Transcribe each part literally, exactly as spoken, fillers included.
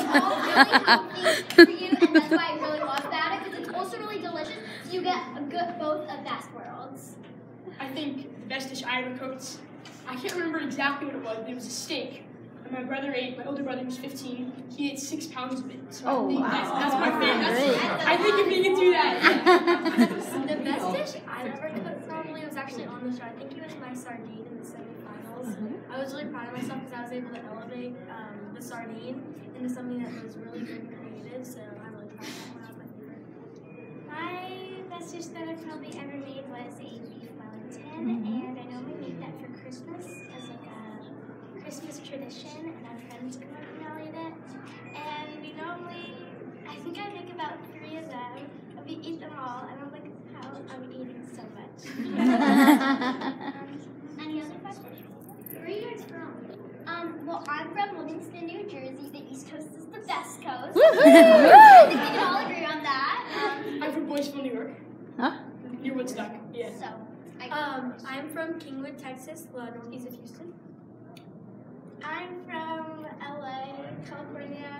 all really healthy for you, and that's why I really love that, because it's also really delicious, so you get a good, both of best worlds. I think the best dish I ever cooked, I can't remember exactly what it was, but it was a steak. And my brother ate, my older brother was fifteen, he ate six pounds of it. So oh, I think wow. that's, that's my favorite. Great. I think if he can do that, The best dish I've ever cooked probably was actually on the show. I think it was my sardine in the semifinals. Mm-hmm. I was really proud of myself because I was able to elevate um, the sardine into something that was really good and creative, so I'm really proud of that one. That was my favorite. My best dish that I probably ever made was a beef Wellington, mm-hmm. and I know we made that for Christmas as like a Christmas tradition, and our friends come over and all eat it. And we normally, I think I make about three of them, and we eat them all. I don't like how I'm eating so much. um, Any other questions? Where are you guys from? Um, well, I'm from Livingston, New Jersey. The East Coast is the best coast. I think we can all agree on that. Um, I'm from Boyceville, New York. Huh? Near Woodstock, yeah. So, I Um, I'm from Kingwood, Texas, uh, northeast of Houston. I'm from L A, California.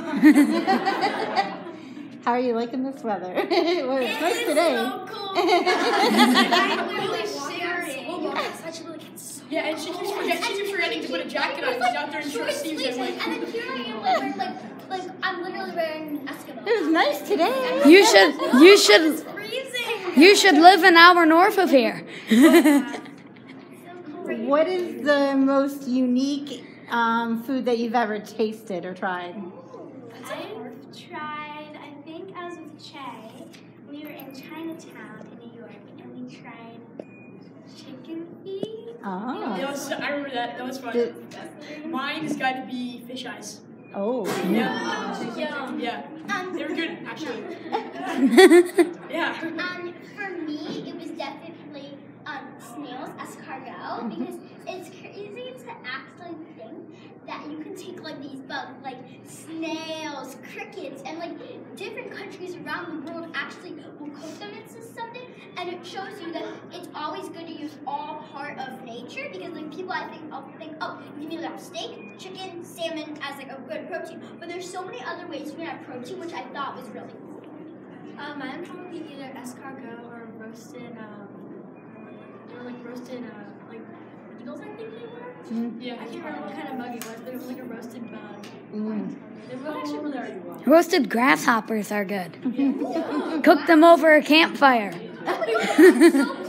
How are you liking this weather? Well, it's nice today. So cool. I'm really sharing. It's such a really good song. Yeah, and she keeps, forget, she keeps forgetting to put a jacket on. She's out there in short sleeves. sleeves, And and then here I am, like, wearing, like, like I'm literally wearing Eskimo. It was nice today. You should, you should, freezing. you should live an hour north of here. What is the most unique um, food that you've ever tasted or tried? I've tried, I think I was with Che. We were in Chinatown in New York, and we tried chicken feet. Oh. That was, I remember that. That was fun. Did- Mine has got to be fish eyes. Oh. Yeah. Yum. Yeah. Um, They were good, actually. Yeah. Um, for me, it was definitely um, snails, escargot, because it's crazy to actually think that you can take like these bugs, like snails, crickets, and like different countries around the world actually will cook them into something, and it shows you that it's always good to use all part of nature, because like people I think often think, oh, you can either have steak, chicken, salmon as like a good protein, but there's so many other ways you can have protein, which I thought was really cool. Um, mine probably either escargot or roasted, um, they were like roasted, uh, like beetles, I think they were. Mm. Yeah. I can't remember what kind of bug it was, but it was like a roasted bug. Mm. They were actually really good. Roasted grasshoppers are good. Cook them over a campfire. So